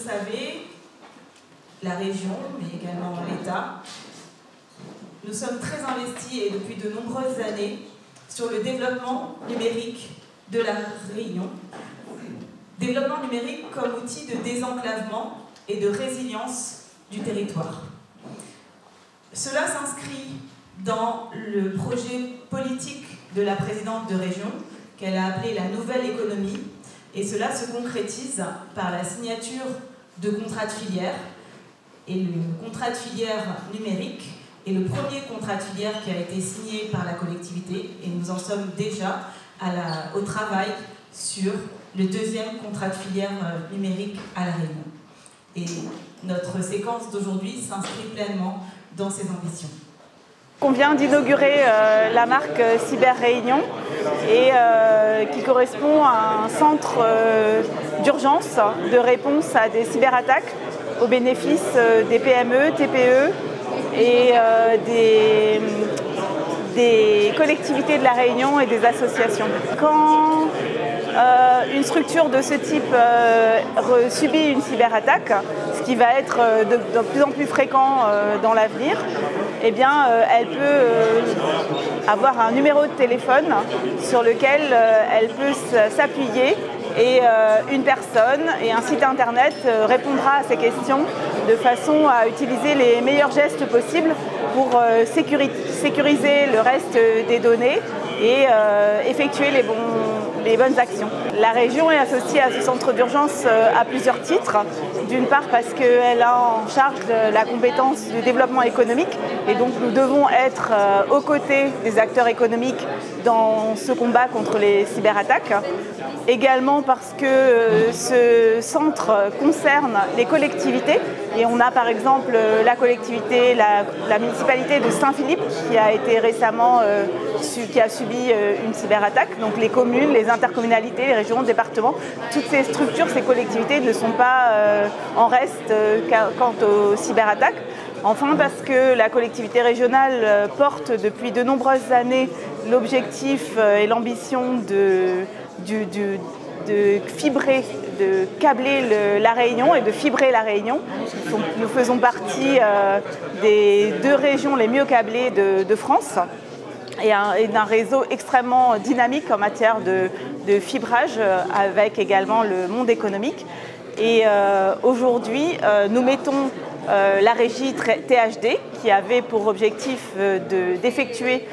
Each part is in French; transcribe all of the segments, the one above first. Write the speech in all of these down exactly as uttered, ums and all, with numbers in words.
savez, la région, mais également l'État, nous sommes très investis et depuis de nombreuses années sur le développement numérique de la Réunion. Développement numérique comme outil de désenclavement et de résilience du territoire. Cela s'inscrit dans le projet politique de la présidente de région, qu'elle a appelé la nouvelle économie, et cela se concrétise par la signature de contrats de filière, et le contrat de filière numérique est le premier contrat de filière qui a été signé par la collectivité, et nous en sommes déjà à la, au travail sur le deuxième contrat de filière numérique à La Réunion. Et notre séquence d'aujourd'hui s'inscrit pleinement dans ces ambitions. On vient d'inaugurer euh, la marque Cyber Réunion et euh, qui correspond à un centre euh, d'urgence de réponse à des cyberattaques au bénéfice euh, des P M E, T P E et euh, des, des collectivités de la Réunion et des associations. Quand euh, une structure de ce type euh, subit une cyberattaque, ce qui va être de, de plus en plus fréquent euh, dans l'avenir, eh bien, euh, elle peut euh, avoir un numéro de téléphone sur lequel euh, elle peut s'appuyer et euh, une personne et un site internet euh, répondra à ces questions de façon à utiliser les meilleurs gestes possibles pour euh, sécuri- sécuriser le reste des données et euh, effectuer les, bons, les bonnes actions. La région est associée à ce centre d'urgence euh, à plusieurs titres. D'une part parce qu'elle a en charge la compétence du développement économique et donc nous devons être euh, aux côtés des acteurs économiques dans ce combat contre les cyberattaques. Également parce que euh, ce centre concerne les collectivités et on a par exemple la collectivité, la, la municipalité de Saint-Philippe qui a été récemment euh, su, qui a subi euh, une cyberattaque. Donc les communes, les intercommunalités, les régions, les départements, toutes ces structures, ces collectivités ne sont pas euh, en reste euh, quant aux cyberattaques. Enfin parce que la collectivité régionale euh, porte depuis de nombreuses années l'objectif euh, et l'ambition de Du, du, de fibrer, de câbler le, la Réunion et de fibrer la Réunion. Donc, nous faisons partie euh, des deux régions les mieux câblées de, de France et, un, et d'un réseau extrêmement dynamique en matière de, de fibrage euh, avec également le monde économique. Et euh, aujourd'hui, euh, nous mettons euh, la régie T H D qui avait pour objectif euh, de, d'effectuer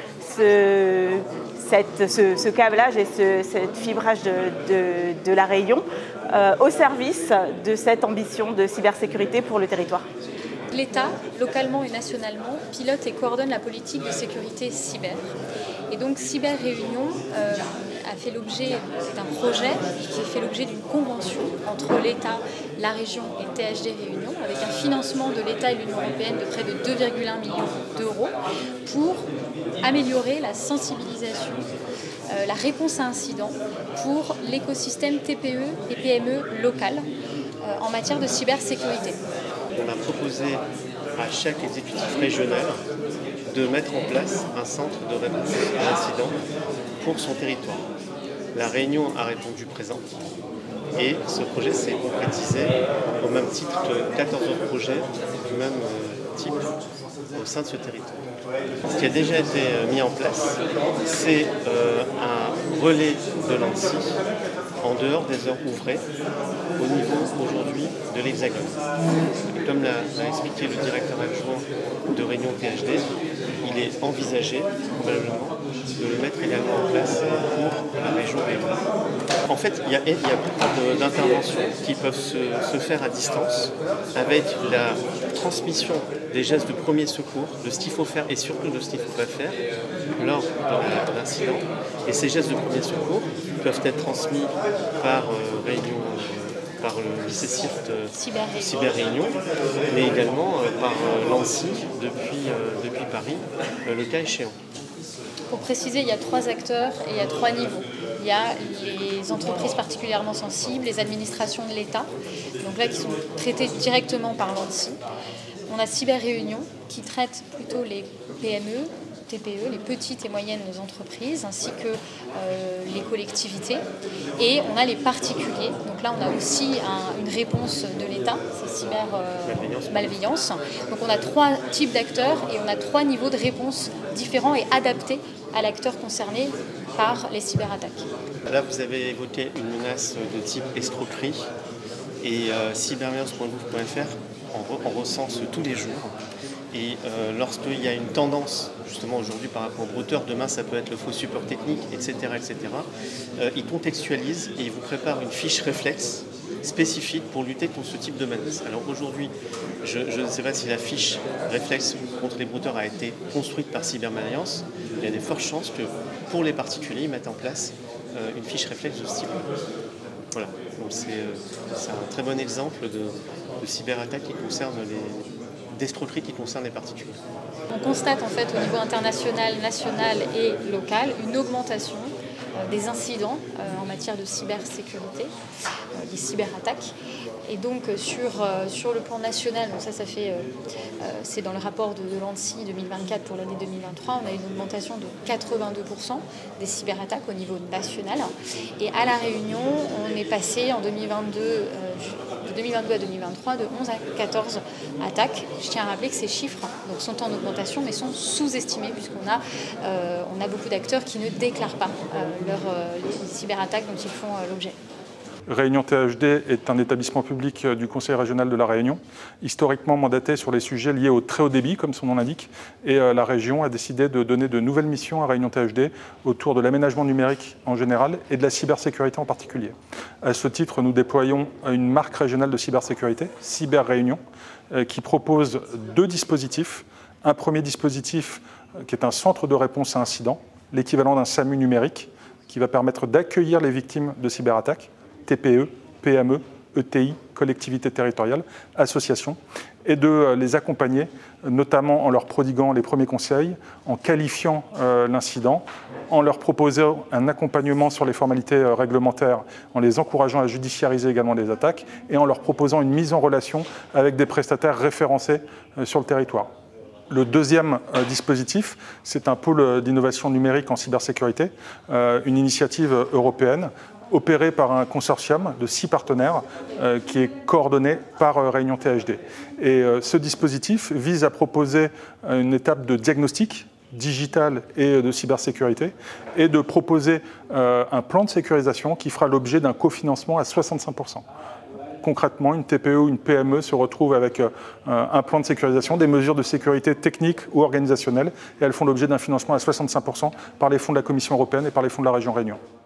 ce Cette, ce, ce câblage et ce cette fibrage de, de, de la Réunion euh, au service de cette ambition de cybersécurité pour le territoire. L'État, localement et nationalement, pilote et coordonne la politique de sécurité cyber. Et donc Cyber Réunion euh, a fait l'objet d'un projet qui a fait l'objet d'une convention entre l'État, la région et T H D Réunion, avec un financement de l'État et l'Union européenne de près de deux virgule un millions d'euros pour améliorer la sensibilisation, euh, la réponse à incidents pour l'écosystème T P E et P M E local euh, en matière de cybersécurité. On a proposé à chaque exécutif régional de mettre en place un centre de réponse à l'incident pour son territoire. La Réunion a répondu présent et ce projet s'est concrétisé au même titre que quatorze autres projets du même type au sein de ce territoire. Ce qui a déjà été mis en place, c'est euh, un relais de l'ANSSI en dehors des heures ouvrées au niveau aujourd'hui de l'Hexagone. Comme l'a, l'a expliqué le directeur adjoint de Réunion T H D, il est envisagé probablement de le mettre également en place pour la région Réunion. En fait, il y a, il y a beaucoup d'interventions qui peuvent se, se faire à distance avec la transmission des gestes de premier secours, de ce qu'il faut faire et surtout de ce qu'il ne faut pas faire lors d'un incident. Et ces gestes de premier secours peuvent être transmis par euh, Réunion, euh, par le lycée CIRT euh, Cyber, Cyber Réunion, mais également euh, par euh, l'ANSSI depuis, euh, depuis Paris, euh, le cas échéant. Pour préciser, il y a trois acteurs et il y a trois niveaux. Il y a les entreprises particulièrement sensibles, les administrations de l'État, donc là qui sont traitées directement par l'ANSSI. On a Cyber Réunion qui traite plutôt les P M E, T P E, les petites et moyennes entreprises, ainsi que euh, les collectivités. Et on a les particuliers. Donc là, on a aussi un, une réponse de l'État, c'est cyber euh, malveillance. Donc on a trois types d'acteurs et on a trois niveaux de réponse différents et adaptés à l'acteur concerné par les cyberattaques. Là, vous avez évoqué une menace de type escroquerie et euh, cybermalveillance point gouv point f r en, en recense tous les jours. Et euh, lorsqu'il y a une tendance, justement aujourd'hui par rapport au brouteur, demain ça peut être le faux support technique, et cetera, et cetera, euh, ils contextualisent et ils vous préparent une fiche réflexe spécifique pour lutter contre ce type de menace. Alors aujourd'hui, je, je ne sais pas si la fiche réflexe contre les brouteurs a été construite par Cybermalveillance. Il y a des fortes chances que pour les particuliers, ils mettent en place euh, une fiche réflexe de ce type. Voilà, donc c'est euh, un très bon exemple de, de cyberattaque qui concerne les d'escroquerie qui concerne les particuliers. On constate en fait au niveau international, national et local une augmentation euh, des incidents euh, en matière de cybersécurité, euh, des cyberattaques. Et donc sur, euh, sur le plan national, donc ça, ça fait, euh, euh, c'est dans le rapport de, de l'ANSSI deux mille vingt-quatre pour l'année deux mille vingt-trois, on a une augmentation de quatre-vingt-deux pour cent des cyberattaques au niveau national. Et à La Réunion, on est passé en deux mille vingt-deux, euh, de deux mille vingt-deux à deux mille vingt-trois de onze à quatorze attaques. Je tiens à rappeler que ces chiffres donc, sont en augmentation mais sont sous-estimés puisqu'on a, euh, on a beaucoup d'acteurs qui ne déclarent pas euh, leur, euh, les cyberattaques dont ils font euh, l'objet. Réunion T H D est un établissement public du Conseil régional de La Réunion, historiquement mandaté sur les sujets liés au très haut débit, comme son nom l'indique, et la région a décidé de donner de nouvelles missions à Réunion T H D autour de l'aménagement numérique en général et de la cybersécurité en particulier. À ce titre, nous déployons une marque régionale de cybersécurité, Cyber Réunion, qui propose deux dispositifs. Un premier dispositif qui est un centre de réponse à incidents, l'équivalent d'un SAMU numérique, qui va permettre d'accueillir les victimes de cyberattaques, T P E, P M E, E T I, collectivités territoriales, associations, et de les accompagner, notamment en leur prodiguant les premiers conseils, en qualifiant euh, l'incident, en leur proposant un accompagnement sur les formalités euh, réglementaires, en les encourageant à judiciariser également les attaques, et en leur proposant une mise en relation avec des prestataires référencés euh, sur le territoire. Le deuxième euh, dispositif, c'est un pôle d'innovation numérique en cybersécurité, euh, une initiative européenne opéré par un consortium de six partenaires euh, qui est coordonné par euh, Réunion T H D. Et euh, ce dispositif vise à proposer une étape de diagnostic digital et de cybersécurité et de proposer euh, un plan de sécurisation qui fera l'objet d'un cofinancement à soixante-cinq pour cent. Concrètement, une T P E ou une P M E se retrouve avec euh, un plan de sécurisation, des mesures de sécurité techniques ou organisationnelles, et elles font l'objet d'un financement à soixante-cinq pour cent par les fonds de la Commission européenne et par les fonds de la région Réunion.